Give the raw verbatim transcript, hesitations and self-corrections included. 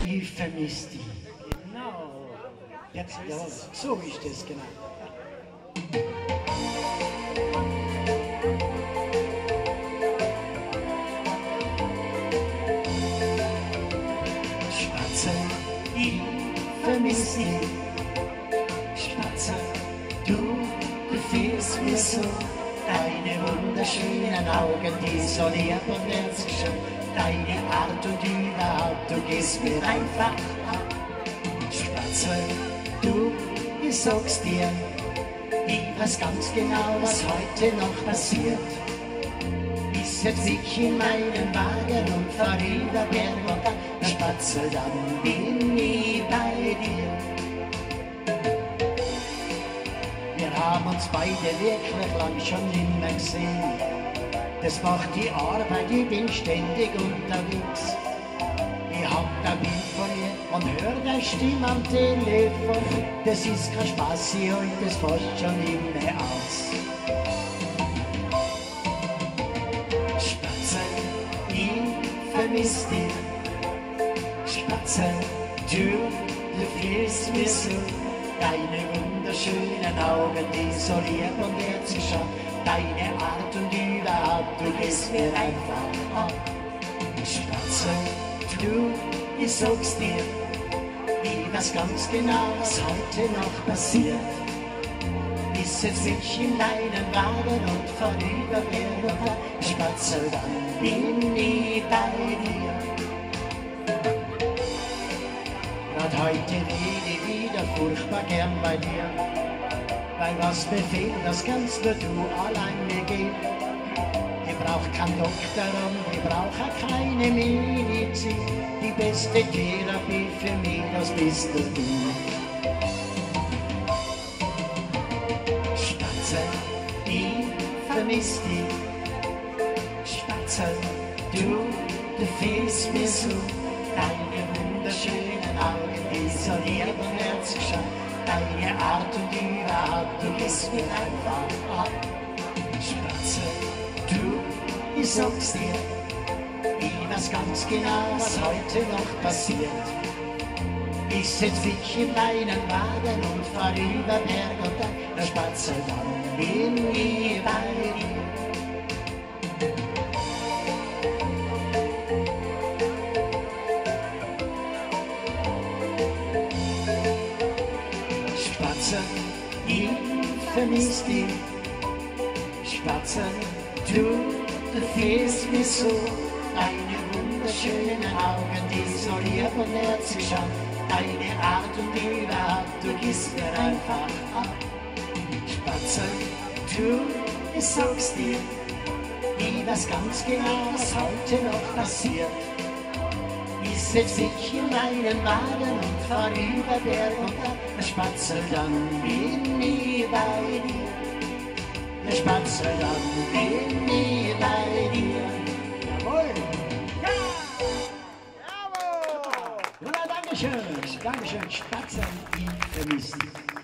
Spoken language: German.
Ich vermisse dich. Genau. Jetzt, jawohl, so ist es, genau. Spatze, ich vermisse dich. Spatze, du, du fehlst mir so. Deine wunderschönen Augen, die so lieb und herzlich schön. Deine Art und überhaupt, du gehst mir einfach ab. Spatze, du, ich sag's dir, ich weiß ganz genau, was heute noch passiert. Ich setz mich in meinen Wagen und fahr über Berg und Tal. Spatze, dann bin ich bei dir. Wir haben uns beide wirklich lang schon nicht mehr gesehen. Das macht die Arbeit, ich bin ständig unterwegs. Ich hab ein Bild von ihr und hör deine Stimme am Telefon. Das ist kein Spaß, ich halte das fast schon nicht mehr aus. Spatze, ich vermiss dich. Spatze, du, du fehlst mir so. Deine wunderschönen Augen, die so lieb und herzlich schauen. Deine Art und überhaupt, du gehst mir einfach ab. Spatze, du, ich sag's dir, ich weiß ganz genau, was heute noch passiert. Ich setz mich in deinen Wagen und fahr über Berg und Tal. Spatze, dann bin ich bei dir. Grad heute rede ich wieder furchtbar gern bei dir, weil was befehlt, das kannst nur du allein mir geben. Ich brauch keinen Doktor und ich brauch auch keine Medizin. Die beste Therapie für mich, das bist du. Spatze, ich vermiss dich. Spatze, du, du fehlst mir so. Deine wunderschönen Augen, die so lieb und herzlich schauen. Deine Art und überhaupt, du gehst mir einfach ab. Spatze, du, ich sag's dir, ich weiß ganz genau, was heute noch passiert. Ich setz mich in meinen Wagen und fahr über Berg und Tal. Der Spatze, dann bin ich bei dir. Spatze, ich vermiss dich. Spatze, du, du fehlst mir so. Deine wunderschönen Augen, die so lieb und herzlich schauen. Deine Art und überhaupt, du gehst mir einfach ab. Spatze, du, ich sag's dir, ich weiß ganz genau, was heute noch passiert. Ich setz mich in meinen Wagen und fahr über Berg und Tal. Der Spatze, dann bin ich bei dir. Der Spatze, dann bin ich bei dir. Jawohl! Ja! Jawohl! Ja, Dankeschön! Dankeschön, Spatze, ich vermisse dich.